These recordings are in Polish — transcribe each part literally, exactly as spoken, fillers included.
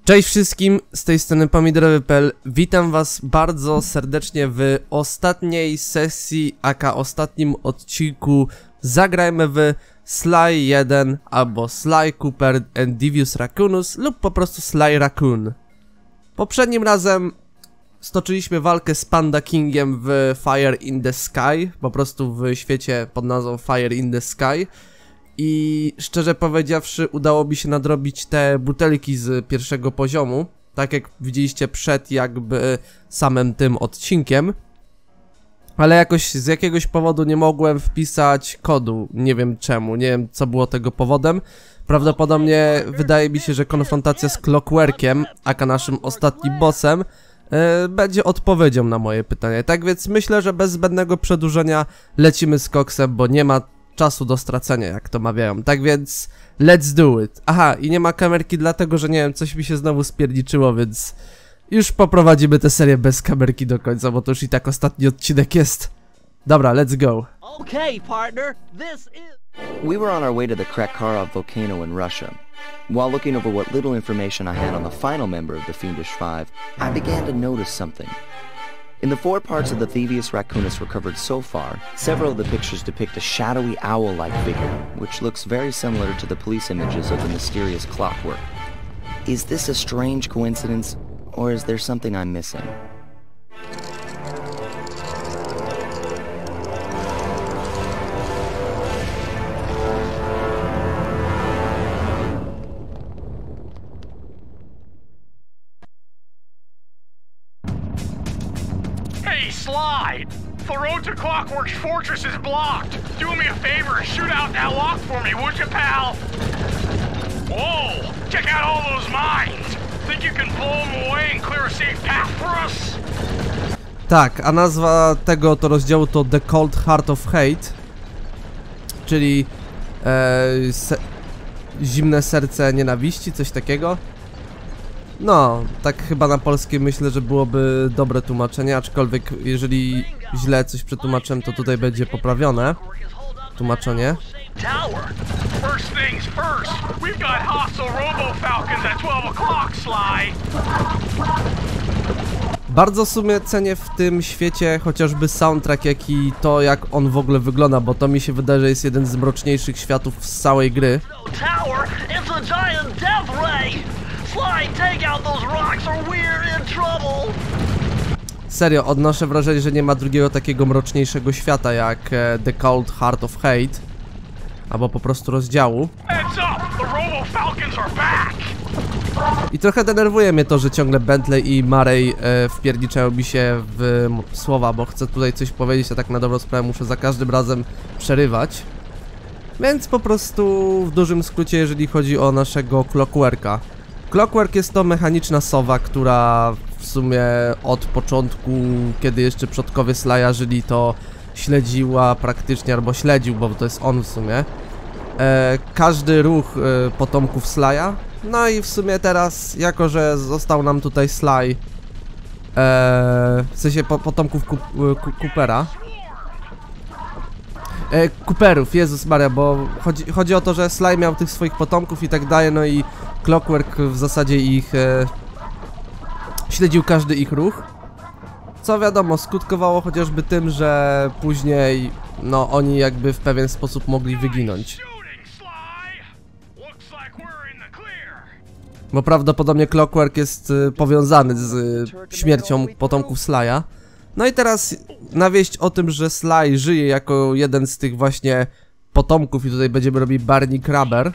Cześć wszystkim, z tej strony pomidorowy kropka p l. Witam was bardzo serdecznie w ostatniej sesji, aka ostatnim odcinku Zagrajmy w Sly jeden albo Sly Cooper and Devious Raccoonus lub po prostu Sly Raccoon. Poprzednim razem stoczyliśmy walkę z Panda Kingiem w Fire in the Sky, po prostu w świecie pod nazwą Fire in the Sky. I szczerze powiedziawszy, udało mi się nadrobić te butelki z pierwszego poziomu, tak jak widzieliście przed jakby samym tym odcinkiem. Ale jakoś z jakiegoś powodu nie mogłem wpisać kodu, nie wiem czemu, nie wiem co było tego powodem. Prawdopodobnie wydaje mi się, że konfrontacja z Clockworkiem, aka naszym ostatnim bossem, yy, będzie odpowiedzią na moje pytanie. Tak więc myślę, że bez zbędnego przedłużenia lecimy z koksem, bo nie ma czasu do stracenia, jak to mawiają. Tak więc let's do it. Aha, i nie ma kamerki dlatego, że nie wiem, coś mi się znowu spierniczyło, więc już poprowadzimy tę serię bez kamerki do końca, bo to już i tak ostatni odcinek jest. Dobra, let's go. Okay, partner, this is... We were on our way to the Krakkarov volcano in Russia. While looking over what little information I had on the final member of the Fiendish Five, I began to notice something. In the four parts of the Thievius Raccoonus recovered so far, several of the pictures depict a shadowy owl-like figure, which looks very similar to the police images of the mysterious Clockwork. Is this a strange coincidence, or is there something I'm missing? Hey, Sly! The road to Clockwork's fortress is blocked. Do me a favor and shoot out that lock for me, would you, pal? Whoa! Check out all those mines! Think you can blow them away and clear a safe path for us? Tak, a nazwa tego to rozdziału to The Cold Heart of Hate, czyli e, se zimne serce nienawiści, coś takiego. No, tak chyba na polskie myślę, że byłoby dobre tłumaczenie, aczkolwiek jeżeli źle coś przetłumaczyłem, to tutaj będzie poprawione tłumaczenie. Bardzo w sumie cenię w tym świecie chociażby soundtrack, jak i to, jak on w ogóle wygląda, bo to mi się wydaje, że jest jeden z mroczniejszych światów z całej gry. Serio, odnoszę wrażenie, że nie ma drugiego takiego mroczniejszego świata jak e, The Cold Heart of Hate, albo po prostu rozdziału. I trochę denerwuje mnie to, że ciągle Bentley i Murray e, wpierniczają mi się w słowa, bo chcę tutaj coś powiedzieć, a tak na dobrą sprawę muszę za każdym razem przerywać. Więc po prostu w dużym skrócie, jeżeli chodzi o naszego Clockworka. Clockwork jest to mechaniczna sowa, która w sumie od początku, kiedy jeszcze przodkowie Sly'a żyli, to śledziła praktycznie, albo śledził, bo to jest on w sumie, e, każdy ruch e, potomków Sly'a. No i w sumie teraz, jako że został nam tutaj Sly, e, w sensie po, potomków Ku, Ku, Coopera, e, Cooperów, Jezus Maria, bo chodzi, chodzi o to, że Sly miał tych swoich potomków i tak dalej, no i Clockwork w zasadzie ich e, śledził każdy ich ruch, co wiadomo skutkowało chociażby tym, że później no oni jakby w pewien sposób mogli wyginąć. Bo prawdopodobnie Clockwork jest y, powiązany z y, śmiercią potomków Sly'a. No i teraz na wieść o tym, że Sly żyje jako jeden z tych właśnie potomków i tutaj będziemy robić Barney Crabber.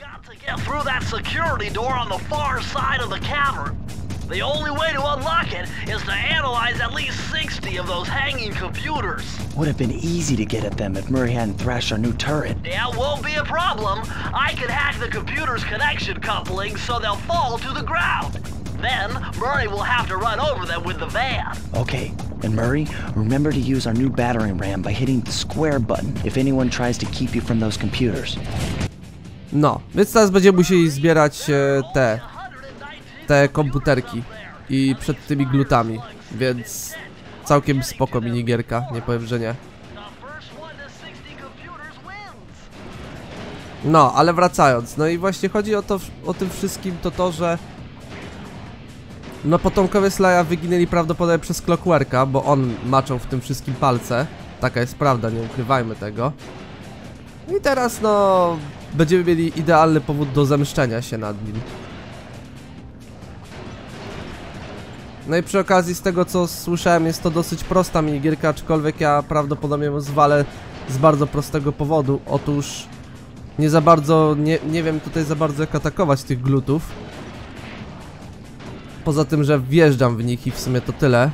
The only way to unlock it is to analyze at least sixty of those hanging computers. Would have been easy to get at them if Murray hadn't thrashed our new turret. Yeah, won't be a problem. I can hack the computer's connection coupling so they'll fall to the ground. Then, Murray will have to run over them with the van. Okay, and Murray, remember to use our new battering ram by hitting the square button if anyone tries to keep you from those computers. No, więc teraz będziemy musieli zbierać e, te... te komputerki i przed tymi glutami, więc całkiem spoko minigierka, nie powiem, że nie. No, ale wracając, no i właśnie chodzi o to, o tym wszystkim to to, że No potomkowie Sly'a wyginęli prawdopodobnie przez Clockworka, bo on maczał w tym wszystkim palce. Taka jest prawda, nie ukrywajmy tego. I teraz no będziemy mieli idealny powód do zemszczenia się nad nim. No i przy okazji z tego co słyszałem jest to dosyć prosta minigierka, aczkolwiek ja prawdopodobnie ją zwalę z bardzo prostego powodu. Otóż nie za bardzo, nie, nie wiem tutaj za bardzo jak atakować tych glutów. Poza tym, że wjeżdżam w nich i w sumie to tyle.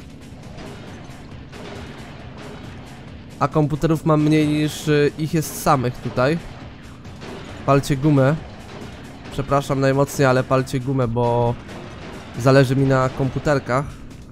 A komputerów mam mniej niż y, ich jest samych tutaj. Palcie gumę. Przepraszam najmocniej, ale palcie gumę, bo zależy mi na komputerkach.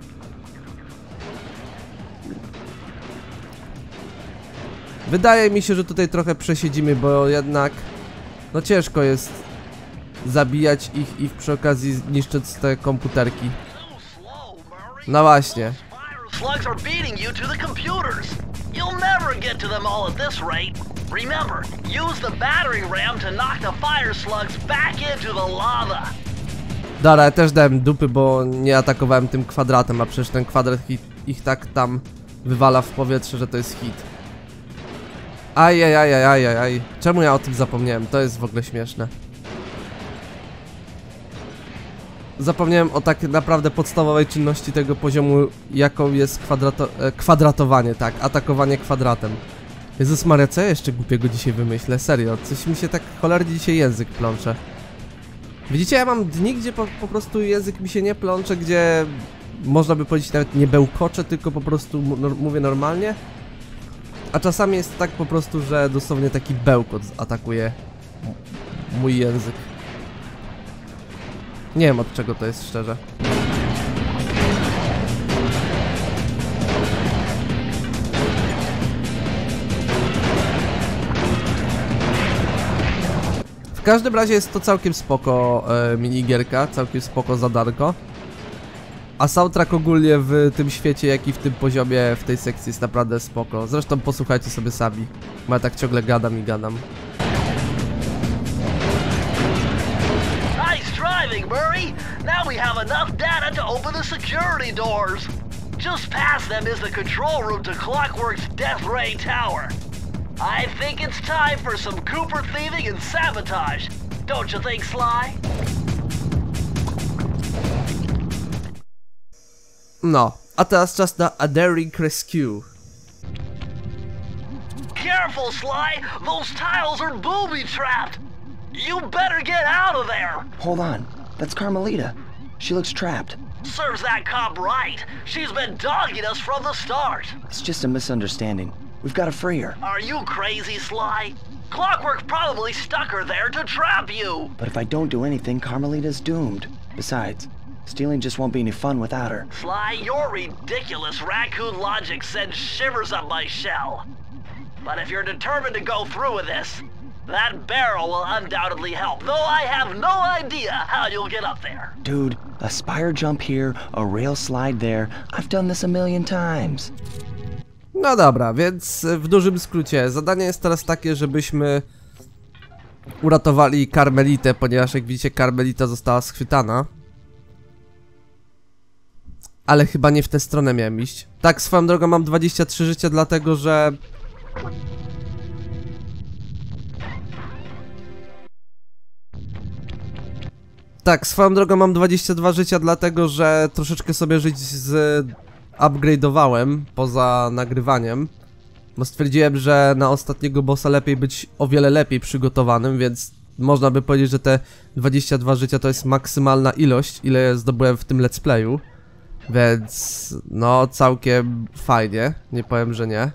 Wydaje mi się, że tutaj trochę przesiedzimy, bo jednak no ciężko jest zabijać ich i przy okazji niszczyć te komputerki. No właśnie. Slugs are beating you to the computers. You'll never get to them all at this rate. Remember, use the battering ram to knock the fire slugs back into the lava. Dobra, ja też dałem dupy, bo nie atakowałem tym kwadratem, a przecież ten kwadrat ich, ich tak tam wywala w powietrze, że to jest hit. Ajajajajajaj. Czemu ja o tym zapomniałem? To jest w ogóle śmieszne. Zapomniałem o tak naprawdę podstawowej czynności tego poziomu, jaką jest kwadrato e, kwadratowanie, tak, atakowanie kwadratem. Jezus Maria, co ja jeszcze głupiego dzisiaj wymyślę? Serio, coś mi się tak cholernie dzisiaj język plącze. Widzicie, ja mam dni, gdzie po, po prostu język mi się nie plącze, gdzie można by powiedzieć nawet nie bełkocze, tylko po prostu no, mówię normalnie. A czasami jest tak po prostu, że dosłownie taki bełkot atakuje mój język. Nie wiem od czego to jest szczerze. W każdym razie jest to całkiem spoko e, minigierka, całkiem spoko zadanko. A soundtrack ogólnie w tym świecie, jak i w tym poziomie, w tej sekcji jest naprawdę spoko. Zresztą posłuchajcie sobie sami, bo ja tak ciągle gadam i gadam. Nice driving, Murray. Now we have enough data to open the security doors. Just past them is the control room to Clockwork's Death Ray Tower. I think it's time for some Cooper thieving and sabotage. Don't you think, Sly? No, a teraz czas na A Daring Rescue. Careful, Sly! Those tiles are booby-trapped! You better get out of there! Hold on. That's Carmelita. She looks trapped. Serves that cop right. She's been dogging us from the start. It's just a misunderstanding. We've got to free her. Are you crazy, Sly? Clockwork probably stuck her there to trap you. But if I don't do anything, Carmelita's doomed. Besides, stealing just won't be any fun without her. Sly, your ridiculous raccoon logic sends shivers up my shell. But if you're determined to go through with this, that barrel will undoubtedly help, though I have no idea how you'll get up there. Dude, a spire jump here, a rail slide there. I've done this a million times. No dobra, więc w dużym skrócie zadanie jest teraz takie, żebyśmy uratowali Carmelitę, ponieważ jak widzicie Carmelita została schwytana. Ale chyba nie w tę stronę miałem iść. Tak, swoją drogą mam dwadzieścia trzy życia, dlatego że... Tak, swoją drogą mam dwadzieścia dwa życia, dlatego że troszeczkę sobie żyć z... upgrade'owałem poza nagrywaniem. Bo stwierdziłem, że na ostatniego bossa lepiej być o wiele lepiej przygotowanym, więc można by powiedzieć, że te dwadzieścia dwa życia to jest maksymalna ilość, ile zdobyłem w tym let's playu. Więc no całkiem fajnie, nie powiem, że nie.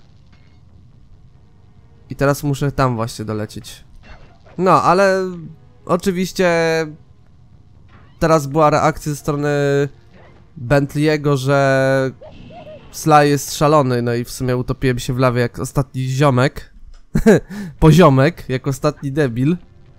I teraz muszę tam właśnie dolecieć. No, ale oczywiście teraz była reakcja ze strony Bentley'ego, że Sly jest szalony, no i w sumie utopiłem się w lawie jak ostatni ziomek. Poziomek, jak ostatni debil.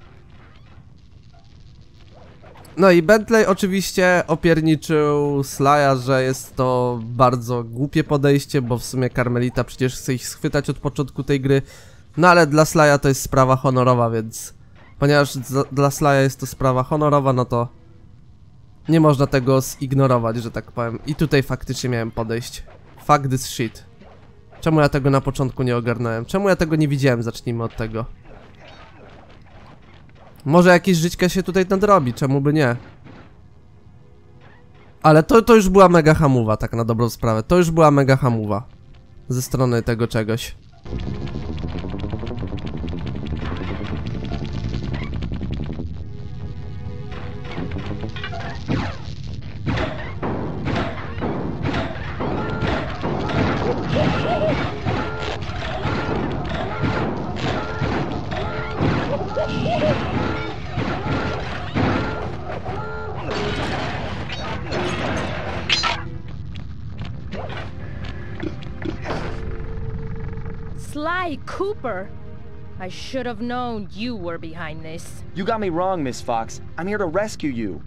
No i Bentley oczywiście opierniczył Sly'a, że jest to bardzo głupie podejście, bo w sumie Carmelita przecież chce ich schwytać od początku tej gry. No ale dla Sly'a to jest sprawa honorowa, więc... Ponieważ dla Sly'a jest to sprawa honorowa, no to... Nie można tego zignorować, że tak powiem. I tutaj faktycznie miałem podejść. Fuck this shit. Czemu ja tego na początku nie ogarnąłem? Czemu ja tego nie widziałem? Zacznijmy od tego. Może jakieś żyćka się tutaj nadrobi, czemu by nie? Ale to, to już była mega hamuwa, tak na dobrą sprawę. To już była mega hamuwa. Ze strony tego czegoś. Sly Cooper! I should have known you were behind this. You got me wrong, Miss Fox. I'm here to rescue you.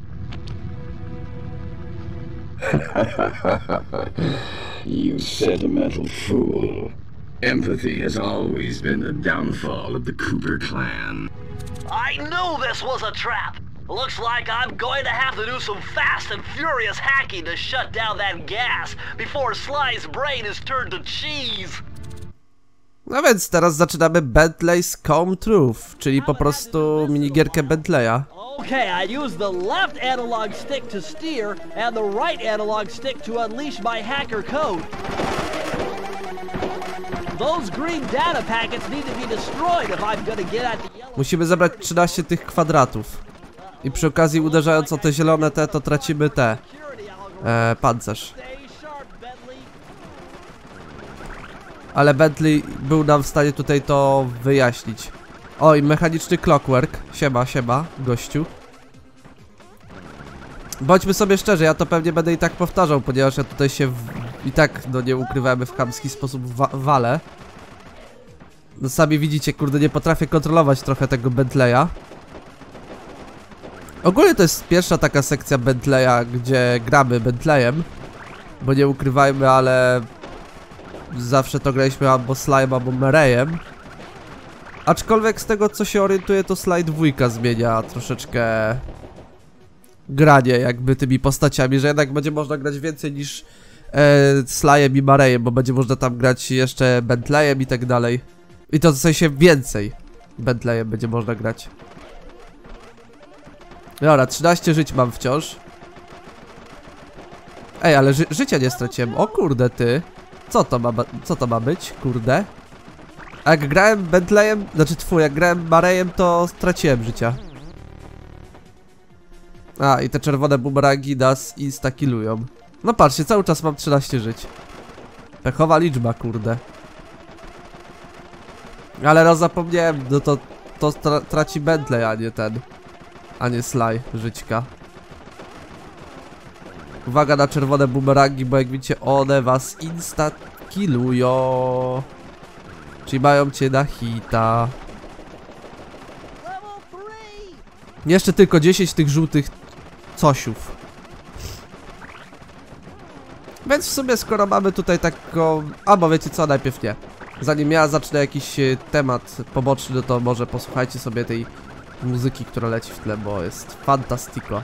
You sentimental fool. Empathy has always been the downfall of the Cooper clan. I knew this was a trap! Looks like I'm going to have to do some fast and furious hacking to shut down that gas before Sly's brain is turned to cheese. No więc teraz zaczynamy Bentley's Come Truth, czyli po prostu minigierkę Bentleya. Okay, I use the left analog stick to steer and the right analog stick to unleash my hacker code. Those green data packets need to be destroyed if I'm gonna get at the yellow... Musimy zebrać trzynaście tych kwadratów. I przy okazji uderzając o te zielone te, to tracimy te. E, pancerz. Ale Bentley był nam w stanie tutaj to wyjaśnić. Oj, mechaniczny clockwork. Siema, siema, gościu. Bądźmy sobie szczerzy, ja to pewnie będę i tak powtarzał, ponieważ ja tutaj się w... i tak, no nie ukrywamy, w chamski sposób wa walę. No sami widzicie, kurde, nie potrafię kontrolować trochę tego Bentleya. Ogólnie to jest pierwsza taka sekcja Bentleya, gdzie gramy Bentleyem. Bo nie ukrywajmy, ale... zawsze to graliśmy albo Sly'em, albo Murrayem. Aczkolwiek z tego co się orientuję, to Sly dwójka zmienia troszeczkę granie jakby tymi postaciami, że jednak będzie można grać więcej niż e, Sly'em i Murrayem, bo będzie można tam grać jeszcze Bentleyem i tak dalej. I to w sensie więcej Bentleyem będzie można grać. Dobra, trzynaście żyć mam wciąż. Ej, ale ży życia nie straciłem. O kurde ty. Co to ma, co to ma być? Kurde. A jak grałem Bentleyem, znaczy twój, jak grałem Murrayem, to straciłem życia. A, i te czerwone bumerangi nas insta-killują. No patrzcie, cały czas mam trzynaście żyć. Pechowa liczba, kurde. Ale raz zapomniałem, no to, to tra traci Bentley, a nie ten. A nie Sly, żyćka. Uwaga na czerwone bumerangi, bo jak widzicie, one was insta-killują. Czyli mają cię na hita. Jeszcze tylko dziesięć tych żółtych cosiów. Więc w sumie skoro mamy tutaj taką... Albo wiecie co, najpierw nie. Zanim ja zacznę jakiś temat poboczny, no to może posłuchajcie sobie tej muzyki, która leci w tle, bo jest fantastico.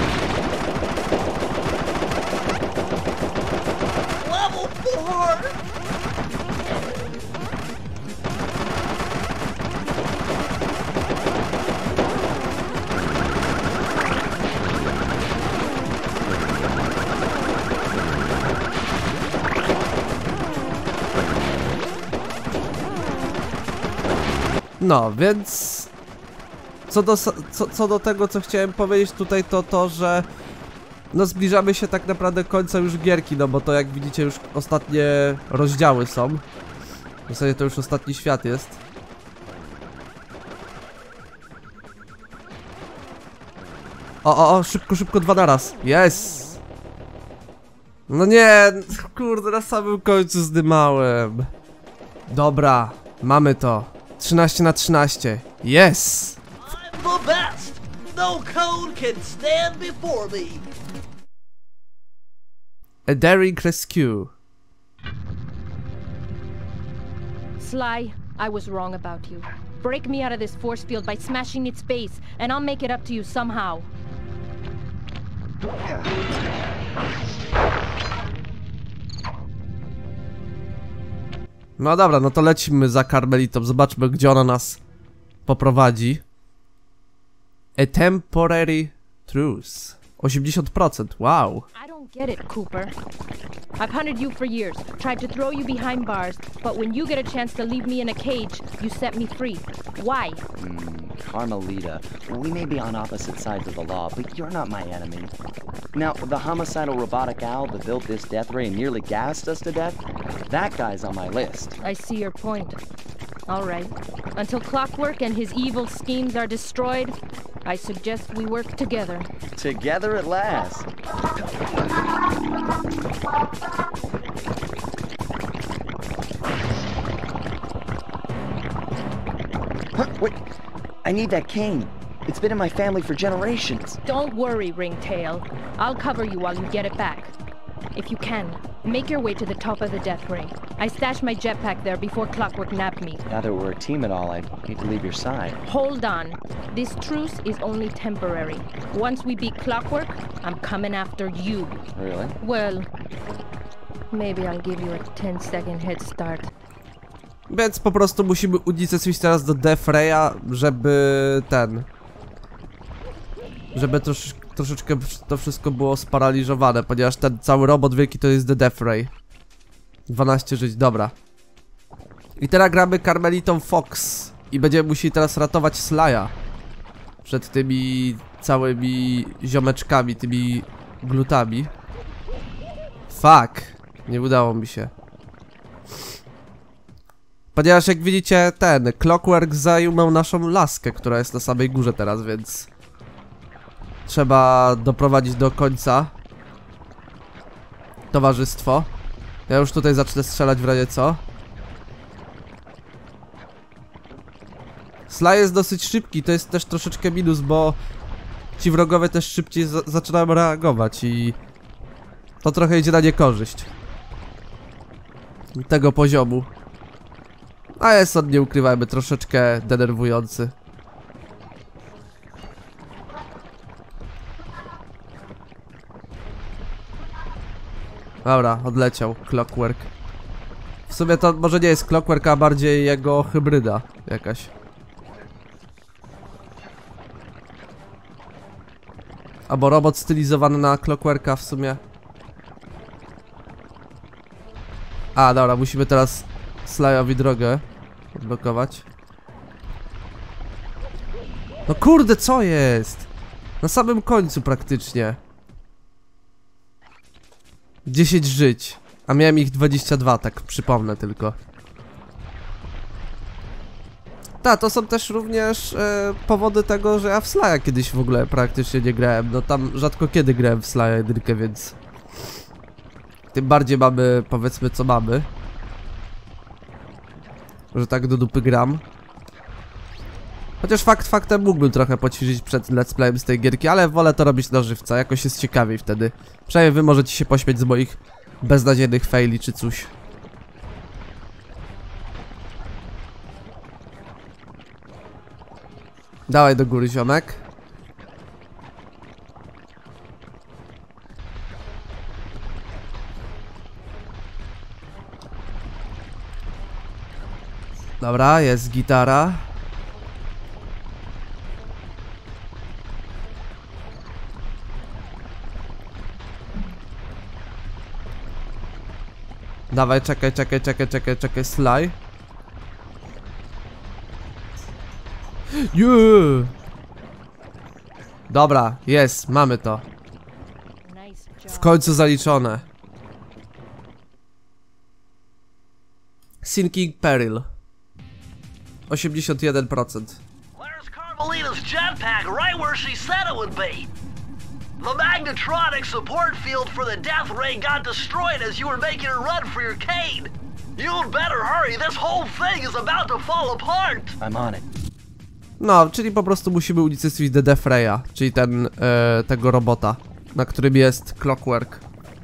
No, więc co do, co, co do tego, co chciałem powiedzieć tutaj, to to, że no zbliżamy się tak naprawdę końca już gierki, no bo to jak widzicie już ostatnie rozdziały są. W zasadzie to już ostatni świat jest. O, o, o, szybko, szybko, dwa naraz. Jest! No nie, kurde, na samym końcu zdymałem. Dobra, mamy to. trzynaście na trzynaście. Yes! I'm the best! No code can stand before me! A daring rescue. Sly, I was wrong about you. Break me out of this force field by smashing its base, and I'll make it up to you somehow. No dobra, no to lecimy za Carmelitą. Zobaczmy, gdzie ona nas poprowadzi. A temporary truce. osiemdziesiąt procent, wow. I don't get it, Cooper. I've hunted you for years, tried to throw you behind bars, but when you get a chance to leave me in a cage, you set me free. Why? Mm, Carmelita, we may be on opposite sides of the law, but you're not my enemy. Now, the homicidal robotic owl that built this death ray and nearly gassed us to death, that guy's on my list. I see your point. All right. Until Clockwork and his evil schemes are destroyed, I suggest we work together. Together at last. Huh, wait, I need that cane. It's been in my family for generations. Don't worry, Ringtail. I'll cover you while you get it back. If you can, make your way to the top of the death ray. I stashed my jetpack there before Clockwork nabbed me. Now that we're a team and all, I'd hate to leave your side. Hold on. This truce is only temporary. Once we beat Clockwork, I'm coming after you. Really? Well, maybe I'll give you a ten second head start. Więc po prostu musimy unicestwić teraz do Death Raya, żeby ten... Żeby trosz, troszeczkę to wszystko było sparaliżowane, ponieważ ten cały robot wielki to jest The Death Ray. dwanaście żyć, dobra. I teraz gramy Carmelitą Fox i będziemy musieli teraz ratować Sly'a przed tymi całymi ziomeczkami, tymi glutami. Fuck, nie udało mi się. Ponieważ jak widzicie, ten Clockwork zajął naszą laskę, która jest na samej górze teraz, więc trzeba doprowadzić do końca towarzystwo. Ja już tutaj zacznę strzelać w razie co. Sly jest dosyć szybki, to jest też troszeczkę minus, bo ci wrogowie też szybciej zaczynają reagować i to trochę idzie na niekorzyść tego poziomu. A jest on, nie ukrywajmy, troszeczkę denerwujący. Dobra, odleciał Clockwork. W sumie to może nie jest Clockwork, a bardziej jego hybryda jakaś. Albo robot stylizowany na Clockworka w sumie. A, dobra, musimy teraz Sly'owi drogę odblokować. No kurde, co jest? Na samym końcu praktycznie. dziesięć żyć, a miałem ich dwadzieścia dwa, tak przypomnę tylko. Ta, to są też również e, powody tego, że ja w Sly'a kiedyś w ogóle praktycznie nie grałem. No tam rzadko kiedy grałem w Sly'a jedynkę, więc tym bardziej mamy, powiedzmy, co mamy. Że tak do dupy gram. Chociaż fakt faktem mógłbym trochę poćwiczyć przed let's playem z tej gierki, ale wolę to robić na żywca, jakoś jest ciekawiej wtedy. Przynajmniej wy możecie się pośmiać z moich beznadziejnych faili czy coś. Dawaj do góry, ziomek. Dobra, jest gitara. Dawaj, czekaj, czekaj, czekaj, czekaj, czekaj, Sly. Yeah. Dobra, jest, mamy to. W końcu zaliczone. Sinking Peril. osiemdziesiąt jeden procent. Where's Carmelita's jetpack? Right where she said it would be. The magnetronic support field for the death ray got destroyed as you were making a run for your cane. You'd better hurry. This whole thing is about to fall apart. I'm on it. No, czyli po prostu musimy unicestwić The Death Raya, czyli ten, e, tego robota, na którym jest Clockwork.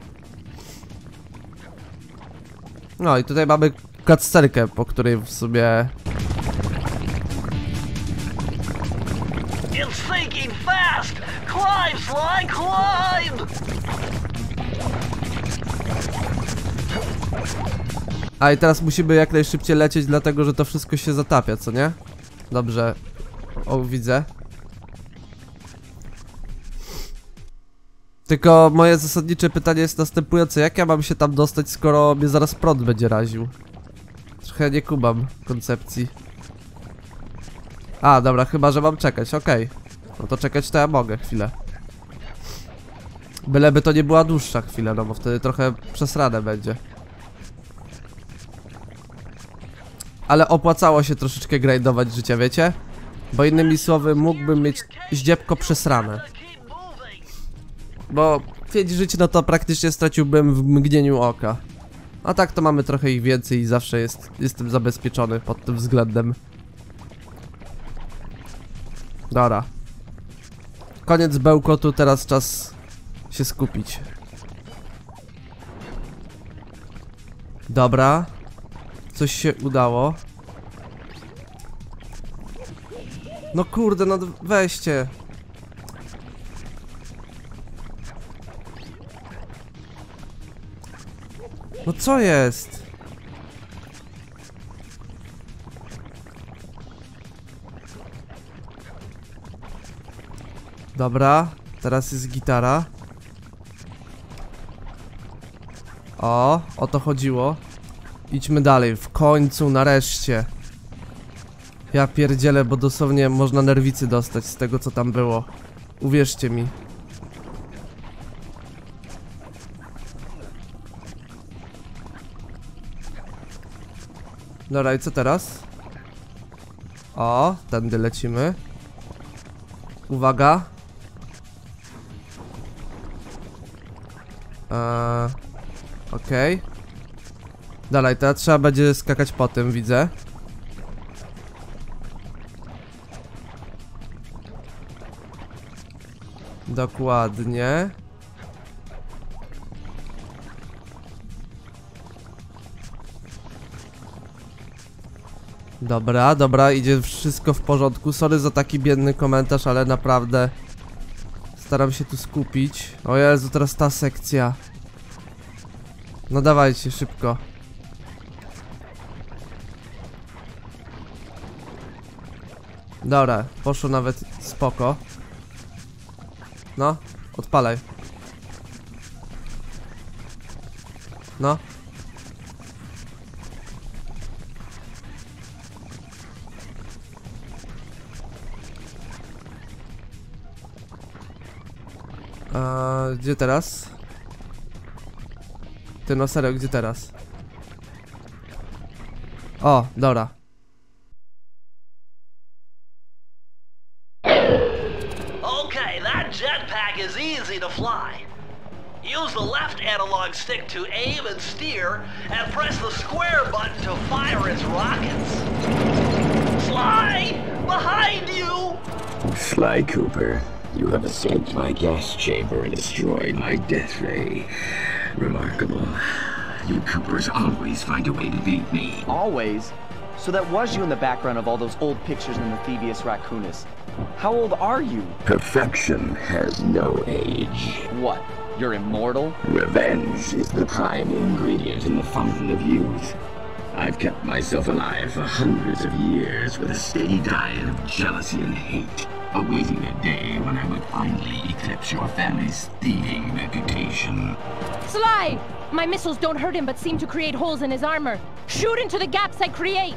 No i tutaj mamy cutscenkę, po której w sumie... It's sinking fast. Climb Climb, Sly, climb! A i teraz musimy jak najszybciej lecieć, dlatego że to wszystko się zatapia, co nie? Dobrze. O, widzę. Tylko moje zasadnicze pytanie jest następujące. Jak ja mam się tam dostać, skoro mnie zaraz prąd będzie raził? Trochę nie kumam koncepcji. A, dobra, chyba że mam czekać, okej. Okay. No to czekać to ja mogę chwilę. Byleby to nie była dłuższa chwila, no bo wtedy trochę przesrane będzie. Ale opłacało się troszeczkę grindować życia, wiecie? Bo innymi słowy mógłbym mieć ździebko przesrane. Bo pięć żyć no to praktycznie straciłbym w mgnieniu oka. A tak to mamy trochę ich więcej i zawsze jest, jestem zabezpieczony pod tym względem. Dobra. Koniec bełkotu, teraz czas się skupić. Dobra. Coś się udało. No kurde, no weźcie. No co jest? Dobra, teraz jest gitara. O, o to chodziło. Idźmy dalej, w końcu, nareszcie. Ja pierdzielę, bo dosłownie można nerwicy dostać z tego, co tam było. Uwierzcie mi. Dobra, i co teraz? O, tędy lecimy. Uwaga. Eee, Okej. Okay. Dalej, teraz trzeba będzie skakać po tym, widzę. Dokładnie. Dobra, dobra, idzie wszystko w porządku. Sorry za taki biedny komentarz, ale naprawdę staram się tu skupić. O Jezu, teraz ta sekcja. No dawajcie, szybko. Dobra, poszło nawet spoko. No, odpalaj. No. A, gdzie teraz? Ty no serio, gdzie teraz? O, dobra. Okay, that jetpack is easy to fly. Use the left analog stick to aim and steer, and press the square button to fire its rockets. Sly! Behind you! Sly Cooper, you have escaped my gas chamber and destroyed my death ray. Remarkable. You Coopers always find a way to beat me. Always? So that was you in the background of all those old pictures in the Thievius Raccoonus. How old are you? Perfection has no age. What? You're immortal? Revenge is the prime ingredient in the fountain of youth. I've kept myself alive for hundreds of years with a steady diet of jealousy and hate, awaiting a day when I would finally eclipse your family's thieving reputation. Sly! My missiles don't hurt him but seem to create holes in his armor. Shoot into the gaps I create!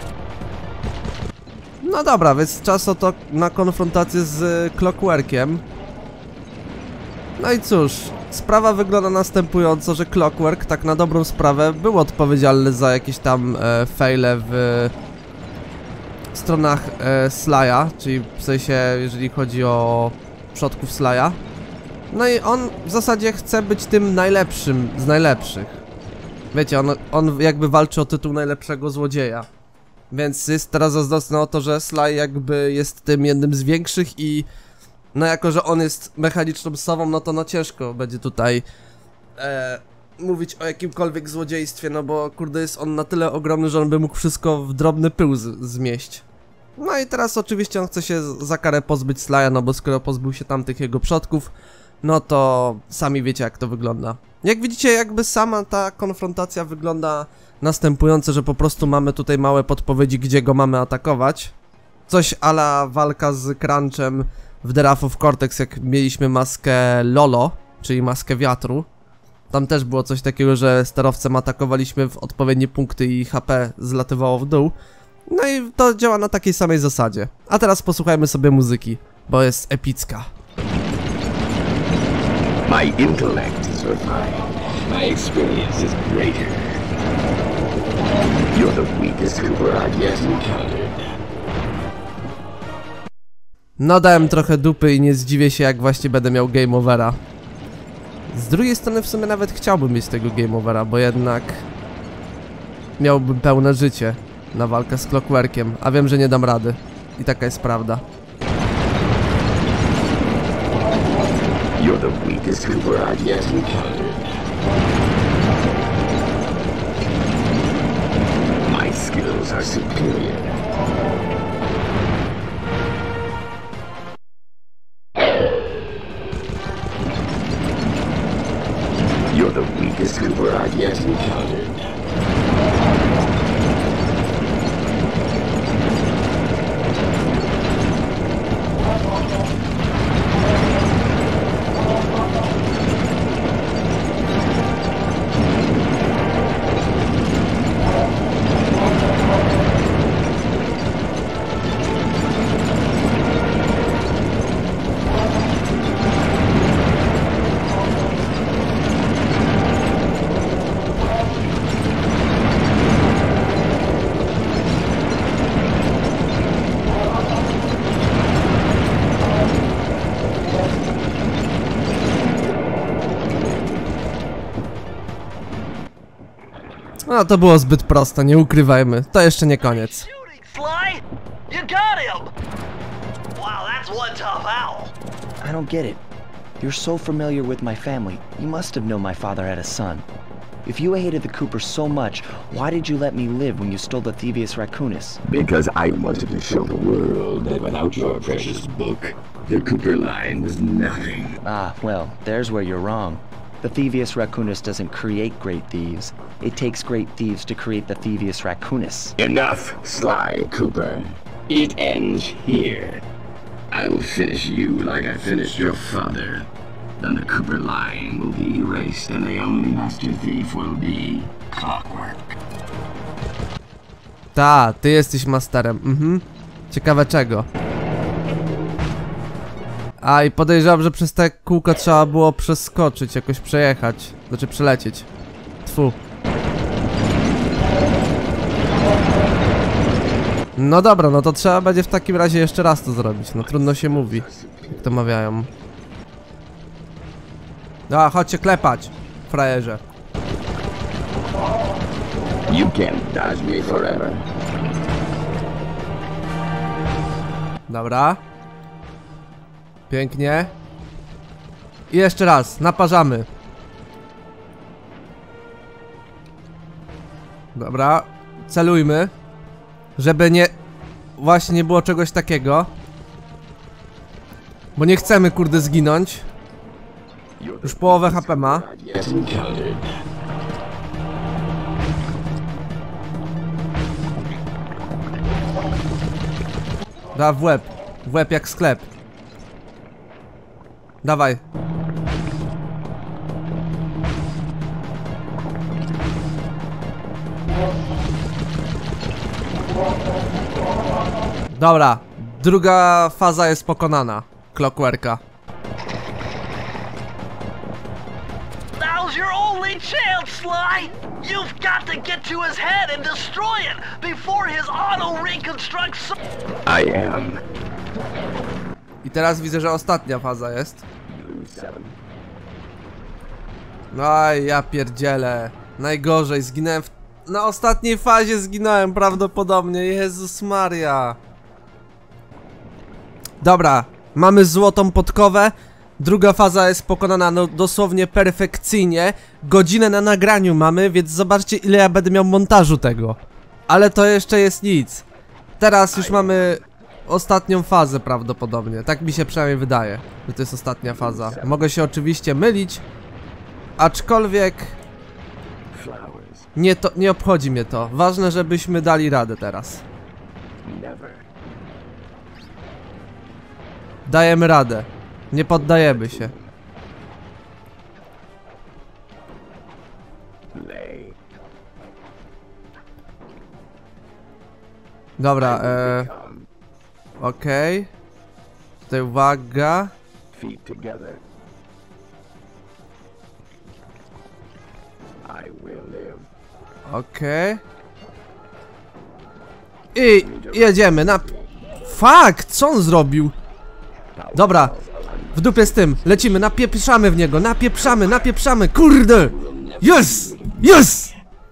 No dobra, więc czas oto na konfrontację z Clockworkiem. No i cóż, sprawa wygląda następująco, że Clockwork tak na dobrą sprawę był odpowiedzialny za jakieś tam e, faile w stronach e, Sly'a, czyli w sensie jeżeli chodzi o przodków Sly'a. No i on w zasadzie chce być tym najlepszym z najlepszych. Wiecie, on, on jakby walczy o tytuł najlepszego złodzieja. Więc jest teraz zazdrosny o to, że Sly jakby jest tym jednym z większych i no jako, że on jest mechaniczną sową, no to no ciężko będzie tutaj e, mówić o jakimkolwiek złodziejstwie, no bo kurde jest on na tyle ogromny, że on by mógł wszystko w drobny pył z zmieść. No i teraz oczywiście on chce się za karę pozbyć Sly'a, no bo skoro pozbył się tamtych jego przodków, no to sami wiecie jak to wygląda. Jak widzicie, jakby sama ta konfrontacja wygląda następująco, że po prostu mamy tutaj małe podpowiedzi, gdzie go mamy atakować. Coś a la walka z Crunchem w The Wrath of Cortex, jak mieliśmy maskę Lolo, czyli maskę wiatru. Tam też było coś takiego, że sterowcem atakowaliśmy w odpowiednie punkty i H P zlatywało w dół. No i to działa na takiej samej zasadzie. A teraz posłuchajmy sobie muzyki, bo jest epicka. My intellect is refined. My experience is greater. You're the weakest Cooper I've yet encountered. No dałem trochę dupy i nie zdziwię się, jak właśnie będę miał game overa. Z drugiej strony w sumie nawet chciałbym mieć tego game overa, bo jednak miałbym pełne życie na walkę z Clockworkiem, a wiem, że nie dam rady. I taka jest prawda. You're the weakest Cooper I've yet encountered. My skills are superior. You're the weakest Cooper I've yet encountered. No to było zbyt proste, nie ukrywajmy. To jeszcze nie koniec. Sly, you got him. Wow, that's one tough owl. I don't get it. You're so familiar with my family. You must have known my father had a son. If you hated the Coopers so much, why did you let me live when you stole the Thievius Raccoonus? Because I wanted to show the world that without your precious book, the Cooper line was nothing. Ah, well, there's where you're wrong. The Thievius Raccoonus doesn't create great thieves. It takes great thieves to create the Thievius Raccoonus. Enough, Sly Cooper. It ends here. I will finish you like I finished your father. Then the Cooper line will be erased and the only master thief will be Clockwork. Ta, ty jesteś masterem, mhm. Ciekawe czego. A i podejrzewam, że przez te kółko trzeba było przeskoczyć, jakoś przejechać. Znaczy przelecieć. Tfu. No dobra, no to trzeba będzie w takim razie jeszcze raz to zrobić. No trudno się mówi, jak to mawiają. A, chodźcie klepać, frajerze. You can't dodge me forever. Dobra. Pięknie. I jeszcze raz, naparzamy. Dobra, celujmy. Żeby nie... Właśnie nie było czegoś takiego. Bo nie chcemy, kurde, zginąć. Już połowę H P ma. Da w łeb. W łeb jak sklep. Dawaj. Dobra. Druga faza jest pokonana. Clockworka. Now's your only chance, Sly! You've got to get to his head and destroy it before his auto reconstructs. I am. I teraz widzę, że ostatnia faza jest. Aj, ja pierdzielę. Najgorzej, zginąłem w... Na ostatniej fazie zginąłem prawdopodobnie. Jezus Maria. Dobra, mamy złotą podkowę. Druga faza jest pokonana no, dosłownie perfekcyjnie. Godzinę na nagraniu mamy, więc zobaczcie ile ja będę miał montażu tego. Ale to jeszcze jest nic. teraz już mamy ostatnią fazę prawdopodobnie. Tak mi się przynajmniej wydaje, że to jest ostatnia faza. Mogę się oczywiście mylić, aczkolwiek nie, to, nie obchodzi mnie to. Ważne, żebyśmy dali radę teraz. Dajemy radę. Nie poddajemy się. Dobra, e... okej. Okay. Tutaj uwaga. Okej. Okay. I jedziemy na... Fuck! Co on zrobił? Dobra. W dupie z tym. Lecimy, napieprzamy w niego. Napieprzamy, napieprzamy. Kurde! Yes! Yes!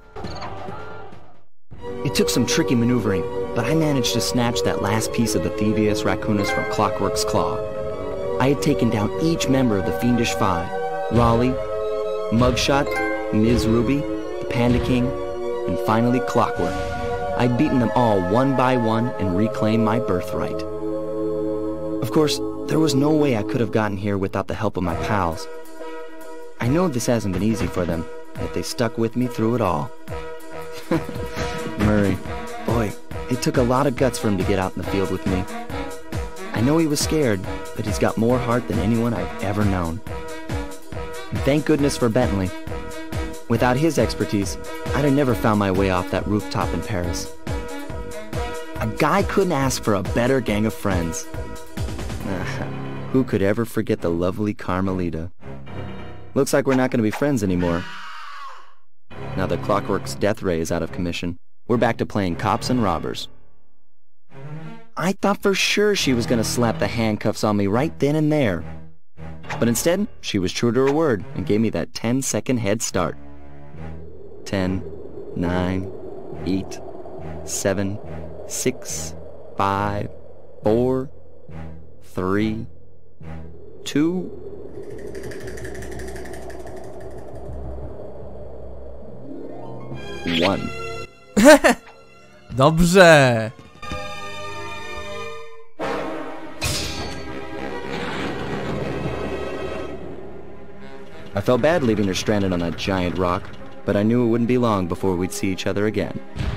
It took some tricky maneuvering, but I managed to snatch that last piece of the Thievius Raccoonus from Clockwork's claw. I had taken down each member of the Fiendish Five. Raleigh, Mugshot, Miz Ruby, the Panda King, and finally Clockwork. I'd beaten them all one by one and reclaimed my birthright. Of course, there was no way I could have gotten here without the help of my pals. I know this hasn't been easy for them, yet they stuck with me through it all. Murray, boy, it took a lot of guts for him to get out in the field with me. I know he was scared, but he's got more heart than anyone I've ever known. And thank goodness for Bentley. Without his expertise, I'd have never found my way off that rooftop in Paris. A guy couldn't ask for a better gang of friends. Who could ever forget the lovely Carmelita? Looks like we're not going to be friends anymore. Now that Clockwork's death ray is out of commission, we're back to playing cops and robbers. I thought for sure she was going to slap the handcuffs on me right then and there. But instead, she was true to her word and gave me that ten second head start. ten, nine, eight, seven, six, five, four, three, two... One. Dobrze. I felt bad leaving her stranded on that giant rock, but I knew it wouldn't be long before we'd see each other again.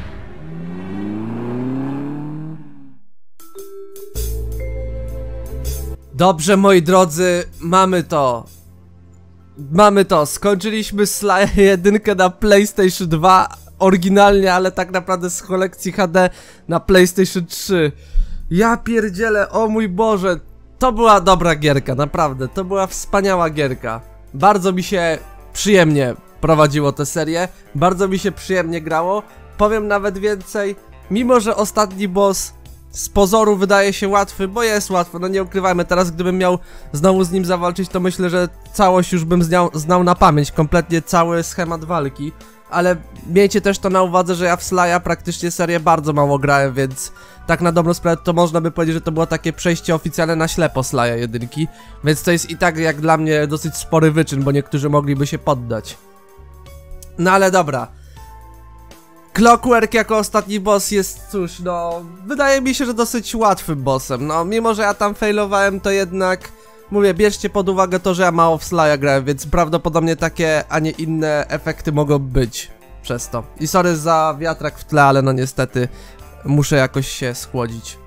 Dobrze, moi drodzy, mamy to. Mamy to, skończyliśmy Sly jeden na PlayStation dwa oryginalnie, ale tak naprawdę z kolekcji H D na PlayStation trzy. Ja pierdzielę, o mój Boże, to była dobra gierka, naprawdę, to była wspaniała gierka. Bardzo mi się przyjemnie prowadziło tę serię, bardzo mi się przyjemnie grało. Powiem nawet więcej, mimo że ostatni boss z pozoru wydaje się łatwy, bo jest łatwy, no nie ukrywajmy, teraz gdybym miał znowu z nim zawalczyć, to myślę, że całość już bym znał, znał na pamięć, kompletnie cały schemat walki. Ale miejcie też to na uwadze, że ja w Sly'a praktycznie serię bardzo mało grałem, więc tak na dobrą sprawę to można by powiedzieć, że to było takie przejście oficjalne na ślepo Sly'a jedynki. Więc to jest i tak jak dla mnie dosyć spory wyczyn, bo niektórzy mogliby się poddać. No ale dobra. Clockwork jako ostatni boss jest, cóż, no, wydaje mi się, że dosyć łatwym bossem. No, mimo że ja tam failowałem, to jednak, mówię, bierzcie pod uwagę to, że ja mało w Sly'a grałem, więc prawdopodobnie takie, a nie inne efekty mogą być przez to. I sorry za wiatrak w tle, ale no niestety muszę jakoś się schłodzić.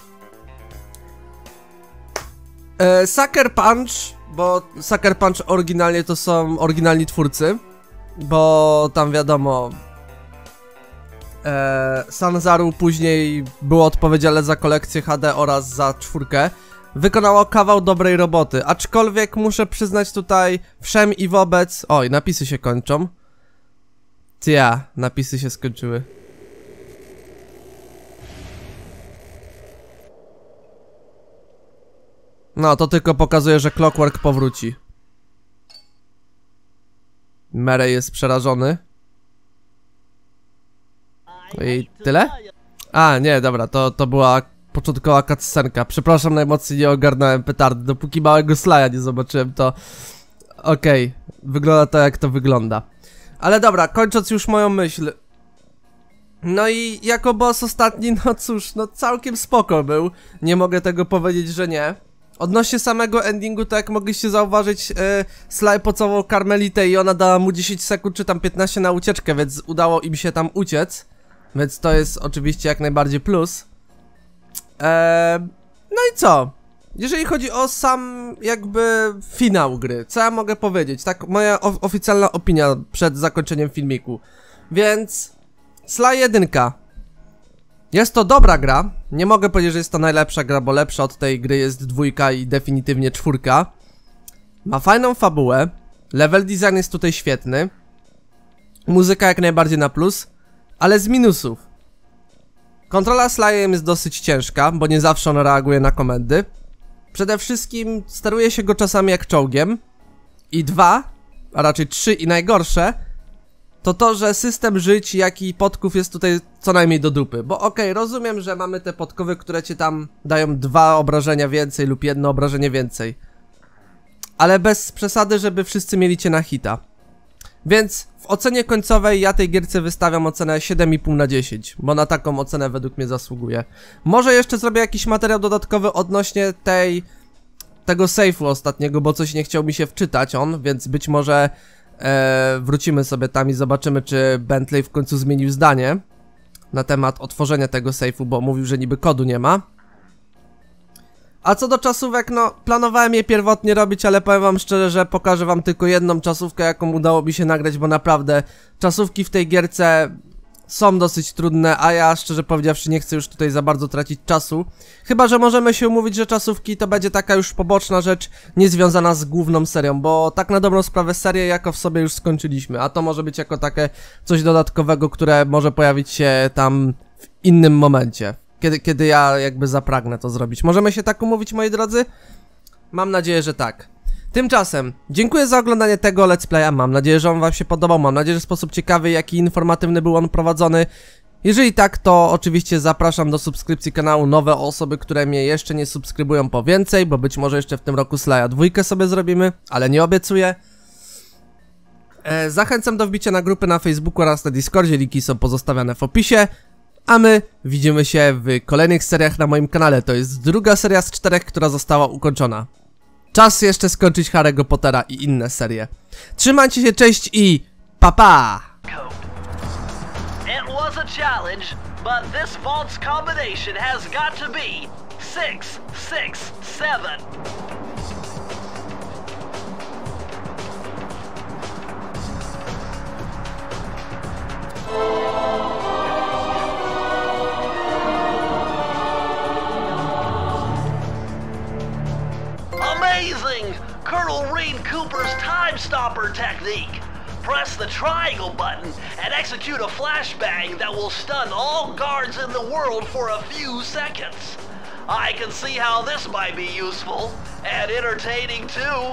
E, Sucker Punch, bo Sucker Punch oryginalnie to są oryginalni twórcy, bo tam wiadomo... E, Sanzaru później było odpowiedzialne za kolekcję H D oraz za czwórkę. Wykonało kawał dobrej roboty, aczkolwiek muszę przyznać tutaj wszem i wobec... Oj, napisy się kończą. Tia, napisy się skończyły. No, to tylko pokazuje, że Clockwork powróci. Murray jest przerażony. I tyle? A, nie, dobra, to, to była początkowa cutscenka. Przepraszam, najmocniej nie ogarnąłem petardy. Dopóki małego Sly'a nie zobaczyłem, to... Okej, okay. Wygląda to jak to wygląda. Ale dobra, kończąc już moją myśl. No i jako boss ostatni, no cóż, no całkiem spoko był. Nie mogę tego powiedzieć, że nie. Odnośnie samego endingu, to jak mogliście zauważyć, yy, Sly pocałował Karmelitę i ona dała mu dziesięć sekund czy tam piętnaście na ucieczkę, więc udało im się tam uciec. Więc to jest oczywiście jak najbardziej plus. Eee, no i co? Jeżeli chodzi o sam jakby finał gry, co ja mogę powiedzieć? Tak, moja oficjalna opinia przed zakończeniem filmiku. Więc Sly jeden. Jest to dobra gra. Nie mogę powiedzieć, że jest to najlepsza gra, bo lepsza od tej gry jest dwójka i definitywnie czwórka. Ma fajną fabułę. Level design jest tutaj świetny. Muzyka jak najbardziej na plus. Ale z minusów. Kontrola Slyem jest dosyć ciężka, bo nie zawsze on reaguje na komendy. Przede wszystkim steruje się go czasami jak czołgiem. I dwa, a raczej trzy i najgorsze, to to, że system żyć, jak i podków jest tutaj co najmniej do dupy. Bo okej, okay, rozumiem, że mamy te podkowy, które ci tam dają dwa obrażenia więcej lub jedno obrażenie więcej. Ale bez przesady, żeby wszyscy mieli cię na hita. Więc w ocenie końcowej ja tej gierce wystawiam ocenę siedem i pół na dziesięć, bo na taką ocenę według mnie zasługuje. Może jeszcze zrobię jakiś materiał dodatkowy odnośnie tej... tego sejfu ostatniego, bo coś nie chciał mi się wczytać on, więc być może e, wrócimy sobie tam i zobaczymy, czy Bentley w końcu zmienił zdanie na temat otworzenia tego sejfu, bo mówił, że niby kodu nie ma. A co do czasówek, no planowałem je pierwotnie robić, ale powiem wam szczerze, że pokażę wam tylko jedną czasówkę, jaką udało mi się nagrać, bo naprawdę czasówki w tej gierce są dosyć trudne, a ja szczerze powiedziawszy nie chcę już tutaj za bardzo tracić czasu. Chyba że możemy się umówić, że czasówki to będzie taka już poboczna rzecz, niezwiązana z główną serią, bo tak na dobrą sprawę serię jako w sobie już skończyliśmy, a to może być jako takie coś dodatkowego, które może pojawić się tam w innym momencie. Kiedy, kiedy ja jakby zapragnę to zrobić. Możemy się tak umówić, moi drodzy? Mam nadzieję, że tak. Tymczasem, dziękuję za oglądanie tego let's playa. Mam nadzieję, że on wam się podobał. Mam nadzieję, że w sposób ciekawy, jak i informatywny był on prowadzony. Jeżeli tak, to oczywiście zapraszam do subskrypcji kanału nowe osoby, które mnie jeszcze nie subskrybują po więcej, bo być może jeszcze w tym roku Sly'a dwójkę sobie zrobimy, ale nie obiecuję. E, zachęcam do wbicia na grupy na Facebooku oraz na Discordzie, linki są pozostawiane w opisie. A my widzimy się w kolejnych seriach na moim kanale. To jest druga seria z czterech, która została ukończona. Czas jeszcze skończyć Harry'ego Pottera i inne serie. Trzymajcie się, cześć i pa pa! It was a challenge, but this vault's combination has got to be six six seven. Amazing! Colonel Reed Cooper's Time Stopper technique. Press the triangle button and execute a flashbang that will stun all guards in the world for a few seconds. I can see how this might be useful and entertaining too.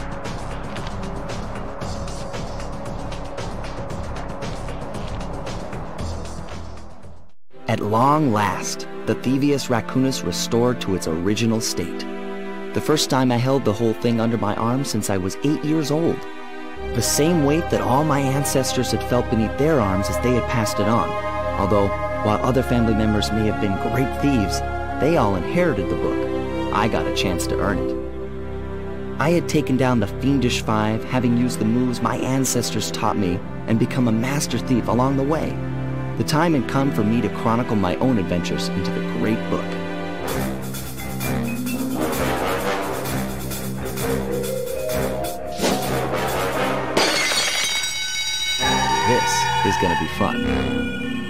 At long last, the Thievius Raccoonus restored to its original state. The first time I held the whole thing under my arm since I was eight years old. The same weight that all my ancestors had felt beneath their arms as they had passed it on. Although, while other family members may have been great thieves, they all inherited the book. I got a chance to earn it. I had taken down the Fiendish Five, having used the moves my ancestors taught me, and become a master thief along the way. The time had come for me to chronicle my own adventures into the great book. This is gonna be fun.